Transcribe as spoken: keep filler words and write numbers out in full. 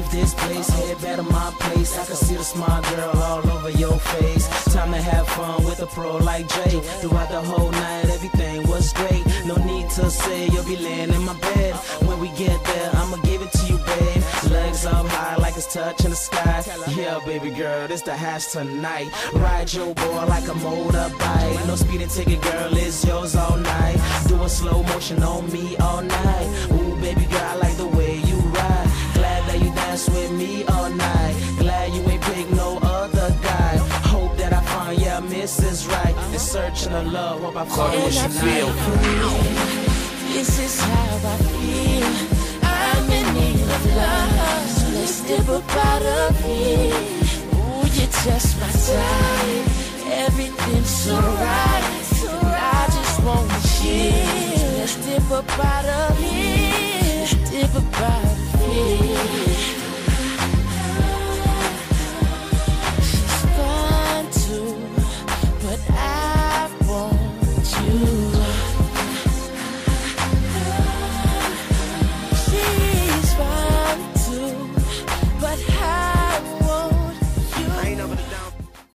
leave this place, head back to my place. I can see the smile, girl, all over your face. Time to have fun with a pro like Jay. Throughout the whole night, everything was great. No need to say you'll be laying in my bed. When we get there, I'ma give it to you, babe. Legs up high like it's touching the sky. Yeah, baby girl, this the hash tonight. Ride your boy like a motorbike. No speeding ticket, girl, it's yours all night. Doing slow motion on me all night. Ooh, baby girl, I like the way you ride. Glad that you dance with me all night. Glad you ain't pick no other guy. Hope that I find, yeah, Missus Right. In search of love, hope I find what you feel. This is how I feel. I'm in need of love, so let's dip up out of here. Ooh, you're just my type. Everything's so right, and I just want to share. So let's dip up out of here.